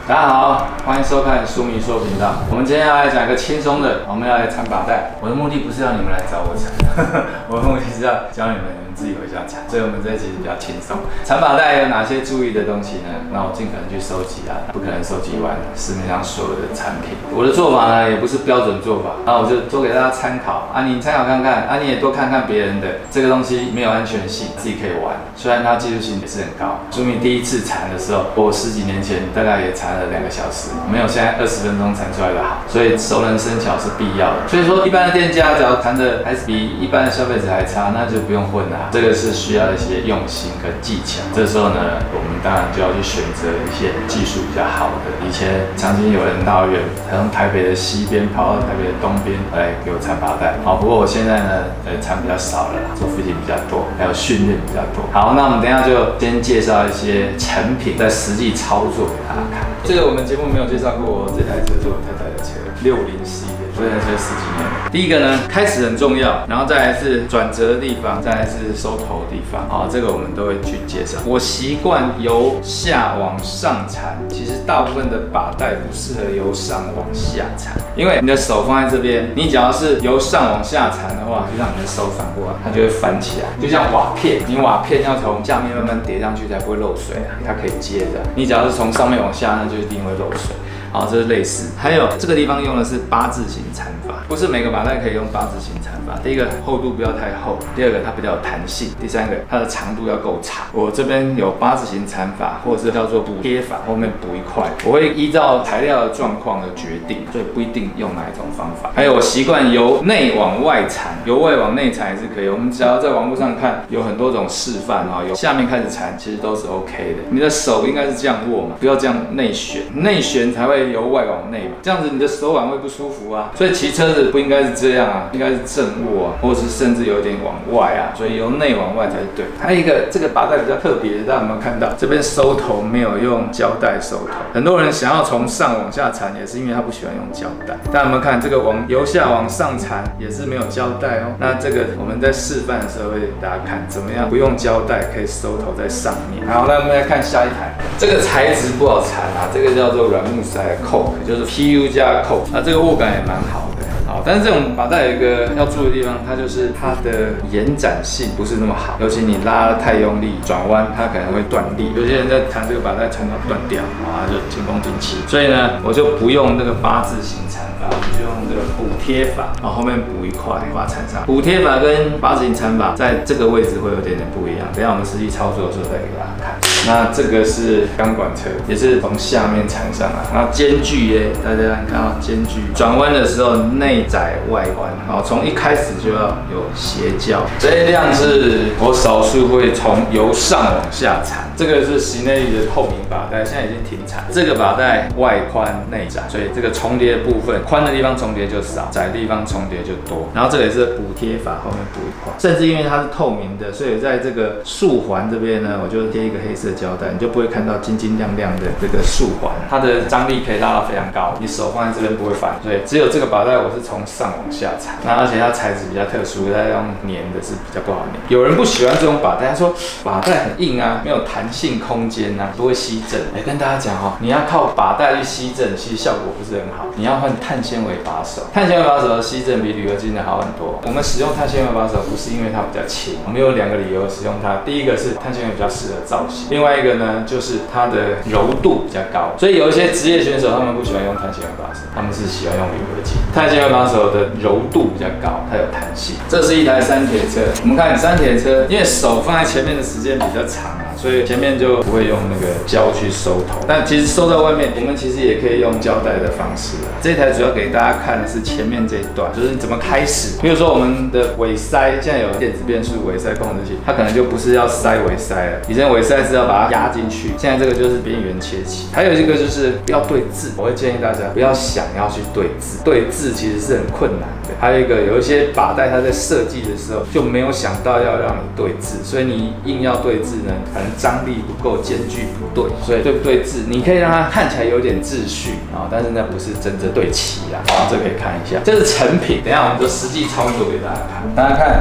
大家好，欢迎收看苏迷说频道。我们今天要来讲一个轻松的，我们要来缠把带。我的目的不是要你们来找我缠，我的目的是要教你们自己回家缠。所以我们这一集比较轻松。缠把带有哪些注意的东西呢？那我尽可能去收集啊，不可能收集完市面上所有的产品。我的做法呢，也不是标准做法，那我就做给大家参考啊，你参考看看啊，你也多看看别人的。这个东西没有安全性，自己可以玩，虽然它技术性也是很高。苏迷第一次缠的时候，我10几年前大概也缠了2个小时，没有现在20分钟缠出来的好，所以熟能生巧是必要的。所以说，一般的店家只要缠的还是比一般的消费者还差，那就不用混了。这个是需要一些用心跟技巧。这时候呢，我们当然就要去选择一些技术比较好的。以前曾经有人大老远从台北的西边跑到台北的东边来给我缠把带，好，不过我现在呢，缠比较少了，做附近比较多，还有训练比较多。好，那我们等一下就先介绍一些成品，在实际操作给大家看。这个我们节目没有介绍过，这台车是我太太的车，60C的，这台车10几年了。第一个呢，开始很重要，然后再来是转折的地方，再来是收头的地方。好，这个我们都会去介绍。我习惯由下往上缠，其实大部分的把带不适合由上往下缠，因为你的手放在这边，你只要是由上往下缠的话，就让你的手反过来，它就会翻起来，就像瓦片，你瓦片要从下面慢慢叠上去才不会漏水啊，它可以接着。你只要是从上面往下，那就一定会漏水。好，这是类似。还有这个地方用的是8字形缠法，不是每个把带可以用8字形缠法。第一个厚度不要太厚，第二个它比较有弹性，第三个它的长度要够长。我这边有8字形缠法，或者是叫做补贴法，后面补一块，我会依照材料的状况而决定，所以不一定用哪一种方法。还有我习惯由内往外缠，由外往内缠也是可以。我们只要在网络上看，有很多种示范啊，由下面开始缠，其实都是 OK 的。你的手应该是这样握嘛，不要这样内旋，内旋才会由外往内嘛，这样子你的手腕会不舒服啊。所以骑车子不应该是这样啊，应该是正握啊，或者是甚至有点往外啊，所以由内往外才对。还有一个这个把带比较特别的，大家有没有看到？这边收头没有用胶带收头，很多人想要从上往下缠，也是因为他不喜欢用胶带。大家有没有看这个由下往上缠也是没有胶带哦？那这个我们在示范的时候会给大家看怎么样不用胶带可以收头在上面。好，那我们来看下一台，这个材质不好缠啊，这个叫做软木塞 Coke， 就是 PU 加 Coke， 那这个握感也蛮好的。好，但是这种把带有一个要注意的地方，它就是它的延展性不是那么好，尤其你拉得太用力，转弯它可能会断力。有些人在缠这个把带缠到断掉，啊，就前功尽弃。所以呢，我就不用那个8字形缠法，我就用这个补贴法，然后后面补一块把它缠上。补贴法跟8字形缠法在这个位置会有点不一样，等一下我们实际操作的时候再给大家看。那这个是钢管车，也是从下面缠上来，然后间距耶，大家看到间距，转弯的时候内窄外弯，好，从一开始就要有斜角。这一辆是我少数会从由上往下缠，这个是喜内利的透明把带，现在已经停产。这个把带外宽内窄，所以这个重叠的部分，宽的地方重叠就少，窄的地方重叠就多。然后这个也是补贴法，后面补一块，甚至因为它是透明的，所以在这个束环这边呢，我就贴一个黑色胶带，你就不会看到金金亮亮的这个束环，它的张力可以拉到非常高，你手放在这边不会翻。所以只有这个把带我是从上往下缠，那而且它材质比较特殊，它用粘的是比较不好粘。有人不喜欢这种把带，他说把带很硬啊，没有弹性空间啊，不会吸震。跟大家讲哦，你要靠把带去吸震，其实效果不是很好。你要换碳纤维把手，碳纤维把手的吸震比铝合金的好很多。我们使用碳纤维把手不是因为它比较轻，我们有2个理由使用它。第一个是碳纤维比较适合造型，另外一个呢就是它的柔度比较高。所以有一些职业选手他们不喜欢用碳纤维把手，他们是喜欢用铝合金。碳纤维把手的柔度比较高，它有弹性。这是一台3铁车，我们看3铁车，因为手放在前面的时间比较长啊，所以前面就不会用那个胶去收头。但其实收在外面，我们其实也可以用胶带的方式啊。这台主要给大家看的是前面这一段，就是你怎么开始。比如说我们的尾塞，现在有电子变速尾塞控制器，它可能就不是要塞尾塞了，以前尾塞是要把它压进去，现在这个就是边缘切起。还有一个就是不要对字，我会建议大家不要想要去对字，对字其实是很困难的。还有一个，有一些把带它在设计的时候就没有想到要让你对字，所以你硬要对字呢，可能张力不够，间距不对，所以对不对字，你可以让它看起来有点秩序啊，但是那不是真正对齐啦。好，这可以看一下，这是成品，等一下我们就实际操作给大家看。大家看这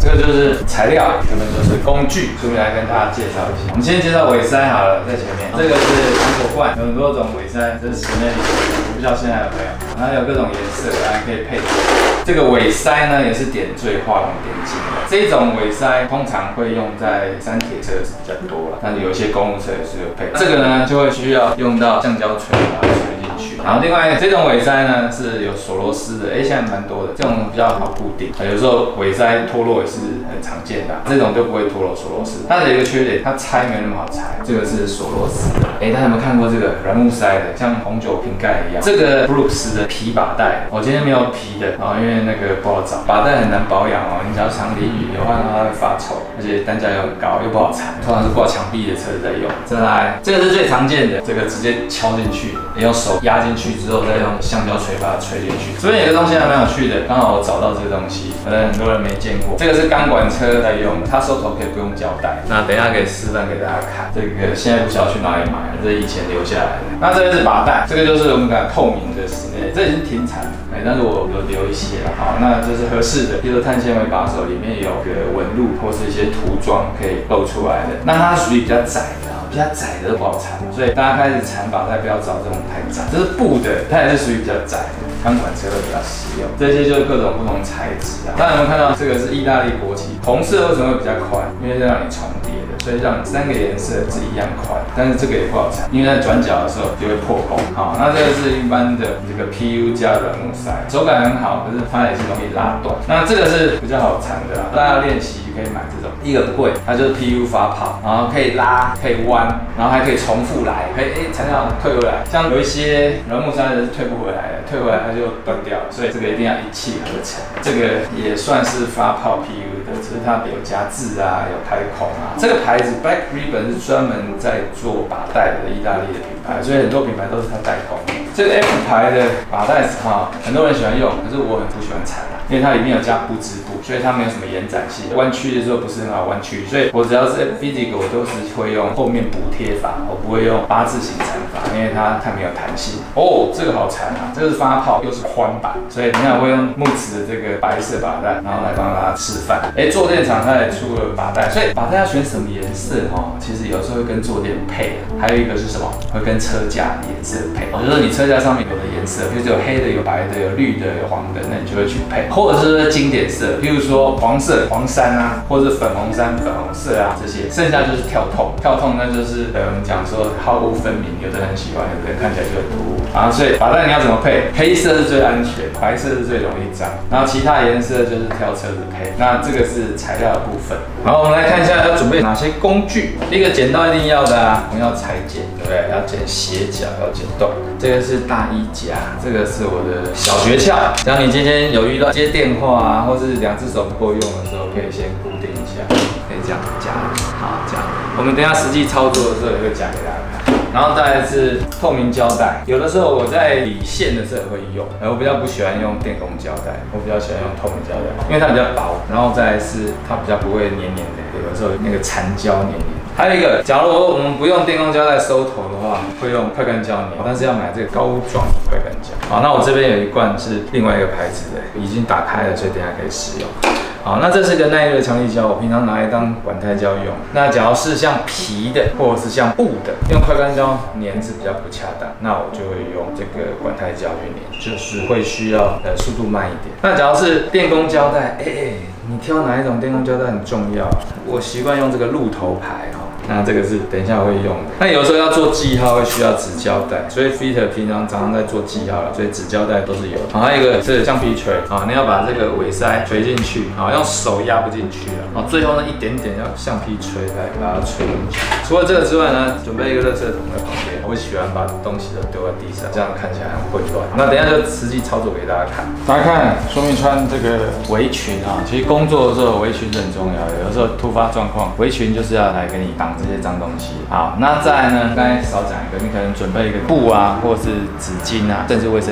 这个就是材料，这边就是工具，顺便来跟大家介绍一下。我们先介绍尾塞好了，在前面，这个是糖果罐，有很多种尾塞，这是室内里，我不知道现在有没有，然后有各种颜色，还可以配。这个尾塞呢也是点缀画龙点睛的，这种尾塞通常会用在山铁车是比较多了，但是有一些公路车也是有配。这个呢就会需要用到橡胶锤把它锤进去。然后另外这种尾塞呢是有锁螺丝的，现在蛮多的，这种比较好固定。有时候尾塞脱落也是很常见的，这种就不会脱落锁螺丝。它的一个缺点，它拆没那么好拆，这个是锁螺丝的。大家有没有看过这个软木塞的，像红酒瓶盖一样？这个 Brooks 的皮把带，我今天没有皮的因为那个不好找，把带很难保养你只要常淋雨的话，它会发臭，而且单价又很高，又不好缠，通常是挂墙壁的车子在用。再来，这个是最常见的，这个直接敲进去，你用手压进去之后，再用橡胶锤把它锤进去。这边有个东西还蛮有趣的，刚好我找到这个东西，可能很多人没见过。这个是钢管车在用的，它收头可以不用胶带。那等一下可以示范给大家看。这个现在不晓得去哪里买了，这以前留下来的。那这个是把带，这个就是我们讲透明的室内，这已经停产了，但是我有留一些了。好，那这是合适的，比如说碳纤维把手里面有个纹路或是一些涂装可以露出来的。那它属于比较窄的。比较窄的都不好缠，所以大家开始缠把带不要找这种太窄，这是布的，它也是属于比较窄的，钢管车会比较实用。这些就是各种不同材质啊。大家有没有看到这个是意大利国旗？红色为什么会比较宽？因为是让你重叠的，所以让3个颜色是一样宽。但是这个也不好缠，因为在转角的时候就会破功。好，那这个是一般的这个 PU 加软木塞，手感很好，可是它也是容易拉断。那这个是比较好缠的啦，大家练习可以买这种，一个不贵，它就是 PU 发泡，然后可以拉，可以弯。然后还可以重复来，可以材料退回来，像有一些软木塞的是退不回来的，退回来它就断掉了，所以这个一定要一气呵成。这个也算是发泡 PU 的，只是它有加字啊，有开孔啊。这个牌子 Black Ribbon 是专门在做把带的意大利的品牌，所以很多品牌都是它代工。这个 F 牌的把带很多人喜欢用，可是我很不喜欢缠因为它里面有加布织布，所以它没有什么延展性，弯曲的时候不是很好弯曲，所以我只要是 Physical 我都是会用后面补贴法，我不会用8字形缠法，因为它太没有弹性。这个好缠啊，这个是发泡又是宽版，所以你看我会用木质的这个白色把带，然后来帮大家示范。坐垫厂它也出了把带，所以把带要选什么颜色其实有时候会跟坐垫配还有一个是什么？会跟车架的颜色配。就是说你车架上面有的颜色，就是有黑的、有白的、有绿的、有黄的，那你就会去配。或者是经典色，譬如说黄色、黄山啊，或者是粉红山、粉红色啊这些，剩下就是跳痛，跳痛那就是我们讲说好恶分明，有的人喜欢，有的人看起来就很突兀所以把带你要怎么配？黑色是最安全，白色是最容易脏，然后其他颜色就是挑车子配。那这个是材料的部分。好，我们来看一下要准备哪些工具。第一个剪刀一定要的我们要裁剪，对不对？要剪斜角，要剪洞。这个是大衣夹，这个是我的小诀窍。只要你今天有遇到接电话或是2只手不够用的时候，可以先固定一下，可以这样夹。好，这样。我们等一下实际操作的时候也会夹给大家看。然后再来是透明胶带，有的时候我在理线的时候也会用，我比较不喜欢用电工胶带，我比较喜欢用透明胶带，因为它比较薄，然后再来是它比较不会黏黏的，有的时候那个残胶黏黏。还有一个，假如我们不用电工胶带收头的话，会用快干胶粘，但是要买这个膏状的快干胶。好，那我这边有一罐是另外一个牌子的，已经打开了，所以等一下可以使用。好，那这是个耐热强力胶，我平常拿来当管胎胶用。那假如是像皮的或者是像布的，用快干胶粘是比较不恰当，那我就会用这个管胎胶去粘，就是会需要速度慢一点。那假如是电工胶带，你挑哪一种电工胶带很重要。我习惯用这个鹿头牌那这个是等一下会用的。那有时候要做记号会需要纸胶带，所以 Fitter 平常在做记号了，所以纸胶带都是有的。还有一个是橡皮锤你要把这个尾塞锤进去用手压不进去最后那一点点要橡皮锤来把它锤进去。除了这个之外呢，准备一个垃圾桶在旁边，我喜欢把东西都丢在地上，这样看起来很混乱。那等一下就实际操作给大家看。大家看，说明穿这个围裙其实工作的时候围裙是很重要的，有的时候突发状况，围裙就是要来给你挡这些脏东西。好，那再来呢，刚才少讲一个，你可能准备一个布或者是纸巾甚至卫生纸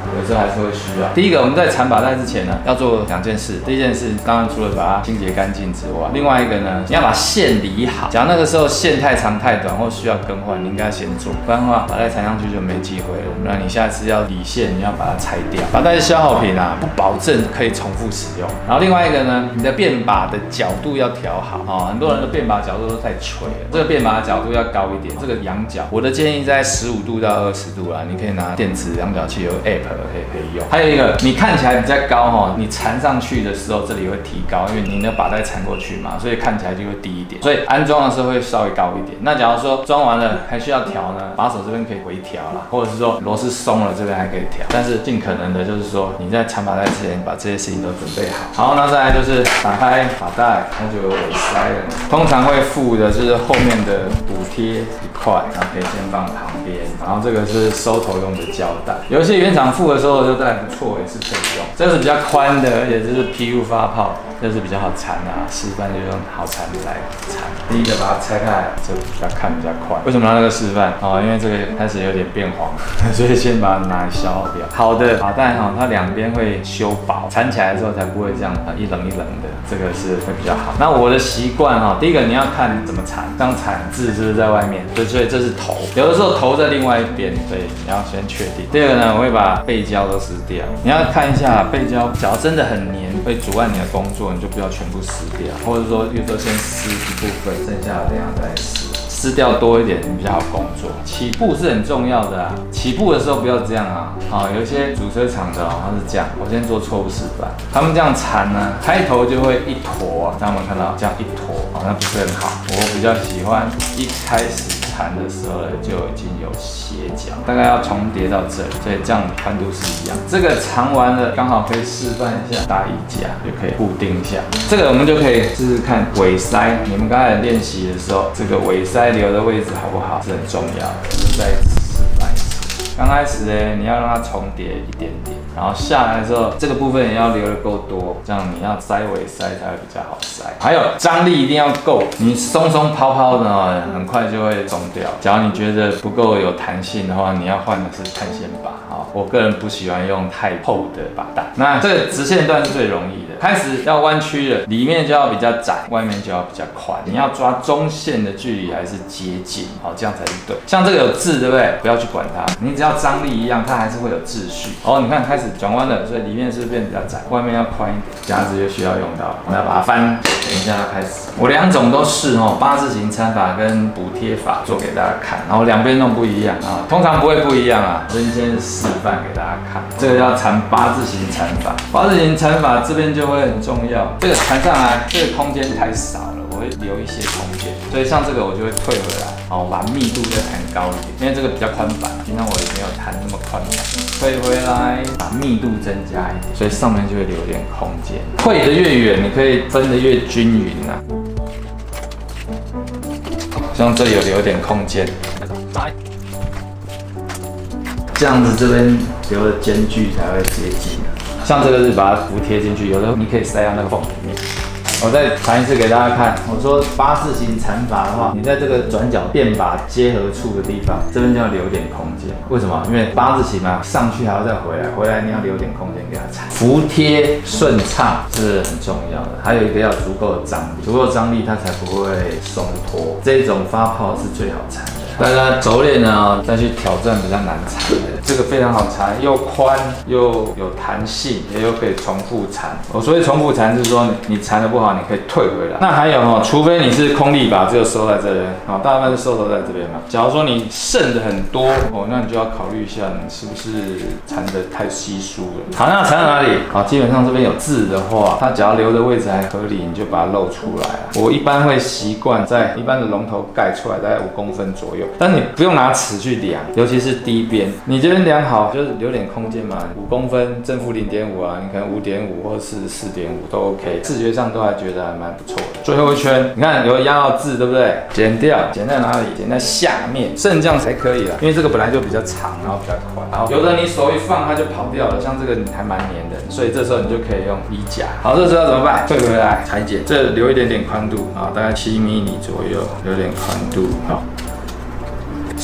有时候还是会需要。第一个，我们在缠把带之前呢，要做2件事。第一件事，当然除了把它清洁干净之外，另外一个呢，你要把线理好。假如那个时候线太长太短或需要更换，你应该先做，不然的话把带缠上去就没机会了。那你下次要理线，你要把它拆掉。把带是消耗品啊，不保证可以重复使用。然后另外一个呢，你的变把的角度要调好啊。很多人的变把角度都太垂了，这个变把的角度要高一点。这个仰角，我的建议在15度到20度啦。你可以拿电子量角器有 App 可以用。还有一个，你看起来比较高哈，你缠上去的时候这里会提高，因为你那把带缠过去嘛，所以看起来就会低一点。所以安装的时候会稍微高一点。那假如说装完了还需要调呢，把手这边可以回调啦，或者是说螺丝松了这边还可以调。但是尽可能的就是说你在缠把带之前把这些事情都准备好。好，那再来就是打开把带，它就有尾塞了。通常会附的就是后面的补贴一块，然后可以先放旁边。然后这个是收头用的胶带，有一些原厂附的时候就带不错，也是可以用。这个是比较宽的，而且这是 PU 发泡，这是比较好缠啊。示范就用好缠的来缠。第一个把它拆开来，这比较看比较快。为什么拿那个示范？哦，因为这个开始有点变黄，所以先把它拿来消耗掉。好的把带哈，它两边会修薄，缠起来的时候才不会这样一棱一棱的，这个是会比较好。那我的习惯哈，第一个你要看怎么缠，这样缠字是不是在外面？所以这是头，有的时候头在另外一边，所以你要先确定。第二个呢，我会把背胶都撕掉。你要看一下背胶，假如真的很黏，会阻碍你的工作，你就不要全部撕掉，或者说，比如说先撕一部分，剩下的这样再撕。撕掉多一点，你比较好工作。起步是很重要的啊，起步的时候不要这样啊。有一些主车厂的它是这样，我先做错误示范。他们这样缠呢，开头就会一坨，大家有没有看到？这样一坨，那不是很好。我比较喜欢一开始缠的时候呢，就已经有斜角，大概要重叠到这里，所以这样宽度是一样。这个缠完了，刚好可以示范一下搭衣架，就可以固定一下。这个我们就可以试试看尾塞。你们刚才练习的时候，这个尾塞留的位置好不好是很重要的。再示范一次。刚开始呢，你要让它重叠一点点，然后下来的时候，这个部分也要留得够多，这样你要塞尾塞才会比较好塞。还有张力一定要够，你松松泡泡的呢，很快就会松掉。假如你觉得不够有弹性的话，你要换的是碳线把。我个人不喜欢用太厚的把带。那这个直线段是最容易的，开始要弯曲了，里面就要比较窄，外面就要比较宽。你要抓中线的距离还是接近，好，这样才是对。像这个有字，对不对？不要去管它，你只要张力一样，它还是会有秩序。哦，你看开始转弯了，所以里面是不是变比较窄，外面要宽一点。夹子就需要用到，我们要把它翻。等一下要开始，我2种都是8字形缠法跟补贴法做给大家看，然后两边弄不一样啊，通常不会不一样啊。所以先示范给大家看，这个要缠8字形缠法。8字形缠法这边就会很重要，这个缠上来，这个空间太少了，我会留一些空间，所以像这个我就会退回来，我把密度再弹高一点，因为这个比较宽板，平常我也没有弹那么宽板，退回来把密度增加一点，所以上面就会留点空间。退得越远，你可以分得越均匀啊。像这里有留点空间，这样子这边留的间距才会接近。像这个是把它服贴进去，有的你可以塞到那个缝里面。我再缠一次给大家看。我说8字形缠法的话，你在这个转角变把结合处的地方，这边就要留点空间。为什么？因为8字形嘛，上去还要再回来，回来你要留点空间给它缠。服贴顺畅是很重要的，还有一个要足够的张力，足够的张力它才不会松脱。这种发泡是最好缠的。大家熟练呢，再去挑战比较难缠的。这个非常好缠，又宽又有弹性，也又可以重复缠。我所谓重复缠，就是说你缠得不好，你可以退回来。那还有除非你是空力把，只有收在这边，大部分是收在这边嘛。假如说你剩的很多那你就要考虑一下，你是不是缠得太稀疏了。好，那缠到哪里？好，基本上这边有字的话，它只要留的位置还合理，你就把它露出来。我一般会习惯在一般的龙头盖出来大概5公分左右。但你不用拿尺去量，尤其是低边，你这边量好就是留点空间嘛，5公分正负0.5啊，你可能5.5或是4.5都 OK， 视觉上都还觉得还蛮不错的。最后一圈，你看有压到字，对不对？剪掉，剪在哪里？剪在下面，剩这样才可以了，因为这个本来就比较长，然后比较宽。好，有的你手一放它就跑掉了，像这个你还蛮黏的，所以这时候你就可以用衣夹。好，这时候怎么办？退回来裁剪，这留一点点宽度啊，大概7mm左右，留点宽度好。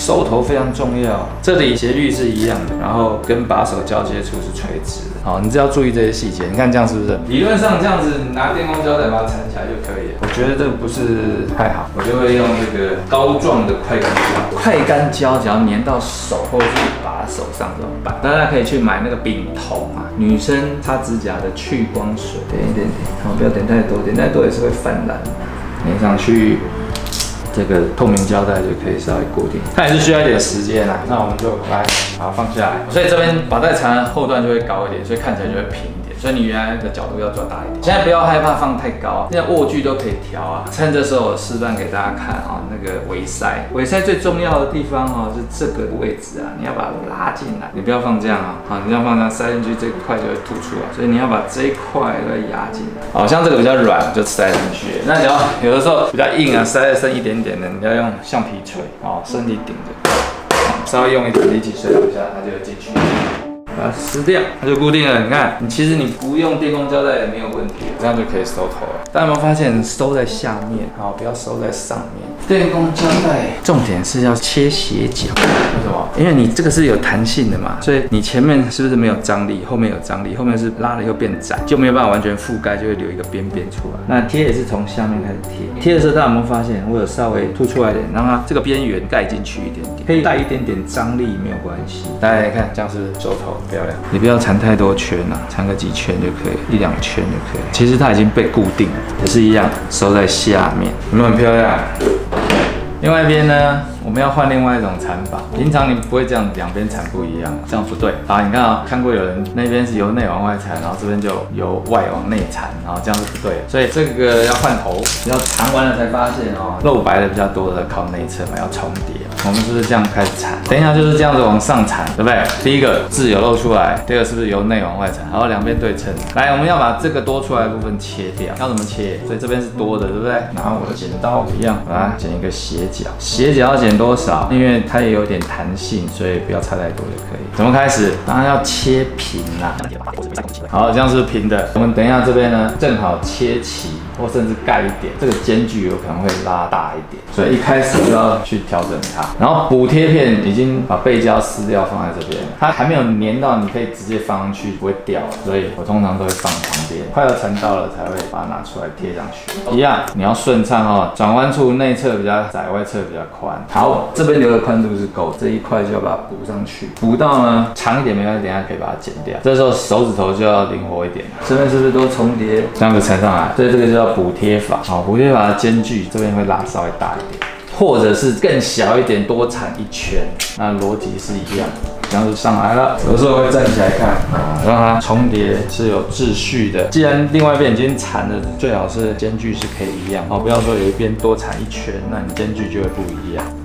收头非常重要，这里斜率是一样的，然后跟把手交接处是垂直的。好，你只要注意这些细节。你看这样是不是？理论上这样子拿电工胶带把它缠起来就可以了。我觉得这个不是太好，我就会用这个膏状的快干胶。快干胶只要粘到手或者是把手上怎么办？大家可以去买那个丙酮啊，女生擦指甲的去光水，点一点点，好，不要点太多，点太多也是会泛蓝。粘上去。这个透明胶带就可以稍微固定，它也是需要一点时间啦。那我们就来把它放下来，所以这边把带缠的后段就会高一点，所以看起来就会平一点。所以你原来的角度要抓大一点。现在不要害怕放太高，现在握距都可以调啊。趁这时候我示范给大家看啊，那个尾塞，尾塞最重要的地方哦是这个位置啊，你要把它拉进来，你不要放这样啊，好，你这样放这样塞进去这一块就会凸出来，所以你要把这一块都压进来。好像这个比较软就塞进去，那你要有的时候比较硬啊，塞得深一点点的，你要用橡皮锤啊，身体顶着，稍微用一点力气吹两下，它就会进去。把它撕掉，它就固定了。你看，其实你不用电工胶带也没有问题，这样就可以收头了。大家有没有发现收在下面，好，不要收在上面。电工胶带重点是要切斜角，为什么？因为你这个是有弹性的嘛，所以你前面是不是没有张力，后面有张力，后面是拉了又变窄，就没有办法完全覆盖，就会留一个边边出来。那贴也是从下面开始贴，贴的时候大家有没有发现，我有稍微凸出来一点，让它这个边缘盖进去一点点，可以带一点点张力没有关系。大家来看，这样是收头。漂亮，你不要缠太多圈啊，缠个几圈就可以，一两圈就可以。其实它已经被固定了，也是一样，收在下面，有没有很漂亮？另外一边呢，我们要换另外一种缠法。平常你不会这样两边缠不一样，这样不对。好，你看啊，看过有人那边是由内往外缠，然后这边就由外往内缠，然后这样是不对的。所以这个要换头，要缠完了才发现哦，露白的比较多的靠内侧嘛，要重叠。我们是不是这样开始缠？等一下就是这样子往上缠，对不对？第一个字有露出来，第二个是不是由内往外缠？然后两边对称。来，我们要把这个多出来的部分切掉，要怎么切？所以这边是多的，对不对？拿我的剪刀一样，把它剪一个斜角。斜角要剪多少？因为它也有点弹性，所以不要插太多就可以。怎么开始？当然要切平啦。好，这样是平的。我们等一下这边呢，正好切齐，或甚至盖一点，这个间距有可能会拉大一点，所以一开始就要去调整它。然后补贴片已经把背胶撕掉放在这边，它还没有粘到，你可以直接放上去，不会掉。所以我通常都会放旁边，快要缠到了才会把它拿出来贴上去。一样，你要顺畅哦，转弯处内侧比较窄，外侧比较宽。好，这边留的宽度是够，这一块就要把它补上去。补到呢长一点没关系，等一下可以把它剪掉。这时候手指头就要灵活一点，这边是不是都重叠？这样子缠上来，所以这个就叫补贴法。好，补贴法的间距这边会拉稍微大一点。或者是更小一点，多缠一圈，那逻辑是一样的，这样就上来了。有时候会站起来看，让它重叠是有秩序的。既然另外一边已经缠了，最好是间距是可以一样哦，不要说有一边多缠一圈，那你间距就会不一样。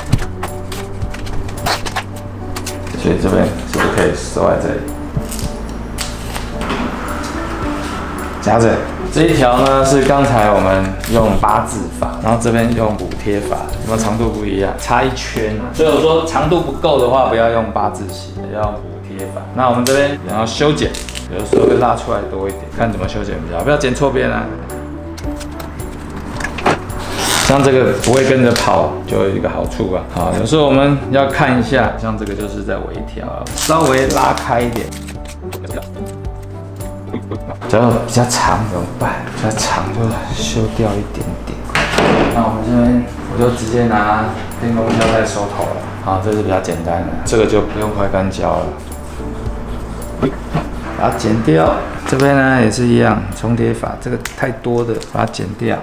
所以这边是不是可以收在这里？夹着。这一条呢是刚才我们用八字法，然后这边用补贴法，有没有长度不一样？差一圈，所以我说长度不够的话，不要用八字形，要用补贴法。那我们这边也要修剪，有的时候会拉出来多一点，看怎么修剪比较好，不要剪错边啊。像这个不会跟着跑，就有一个好处啊。好，有时候我们要看一下，像这个就是在微调，稍微拉开一点。只要比较长怎么办？比较长就修掉一点点。那我们这边我就直接拿电工胶带收头了。好，这是比较简单的，这个就不用快干胶了。把它剪掉。这边呢也是一样，重叠法，这个太多的把它剪掉。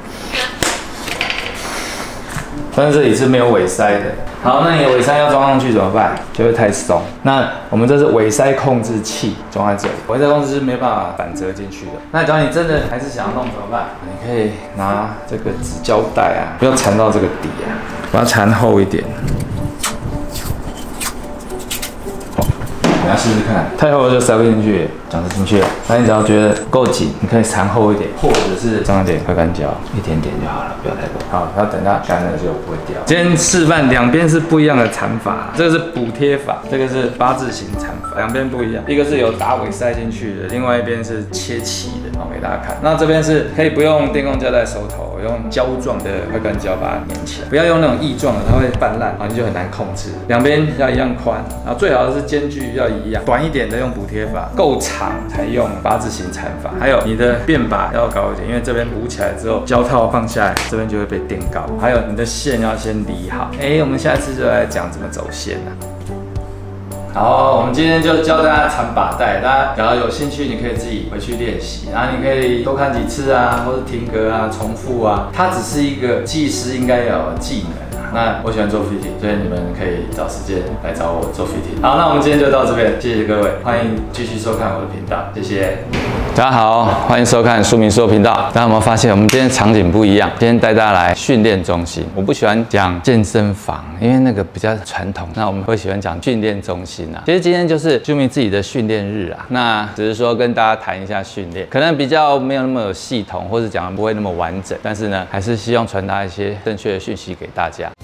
但是这里是没有尾塞的。好，那你的尾塞要装上去怎么办？就会太松。那我们这是尾塞控制器装在这里，尾塞控制是没办法反折进去的。那假如你真的还是想要弄怎么办？你可以拿这个纸胶带啊，不要缠到这个底啊，把它缠厚一点。 你要试试看，太厚就塞不进去，讲得进去了。那你只要觉得够紧，你可以缠厚一点，或者是装一点快干胶，一点点就好了，不要太多。好，然后等它干了就不会掉。今天示范两边是不一样的缠法，这个是补贴法，这个是八字形缠法，两边不一样，一个是有打尾塞进去的，另外一边是切齐的。好，给大家看。那这边是可以不用电工胶带收头，用胶状的快干胶把它粘起来，不要用那种液状的，它会泛滥，然后你就很难控制。两边要一样宽，然后最好的是间距要一样，短一点的用补贴法，够长才用八字形缠法。还有你的变把要高一点，因为这边补起来之后，胶套放下来，这边就会被垫高。还有你的线要先理好。我们下次就来讲怎么走线了。好，我们今天就教大家缠把带，大家假如有兴趣，你可以自己回去练习，然后你可以多看几次啊，或者停格啊、重复啊。它只是一个技师应该有的技能。那我喜欢做 fitting， 所以你们可以找时间来找我做 fitting。好，那我们今天就到这边，谢谢各位，欢迎继续收看我的频道，谢谢。大家好，欢迎收看苏明说频道。大家有没有发现我们今天场景不一样？今天带大家来训练中心。我不喜欢讲健身房，因为那个比较传统。那我们会喜欢讲训练中心啊。其实今天就是苏明自己的训练日啊。那只是说跟大家谈一下训练，可能比较没有那么有系统，或者讲的不会那么完整。但是呢，还是希望传达一些正确的讯息给大家。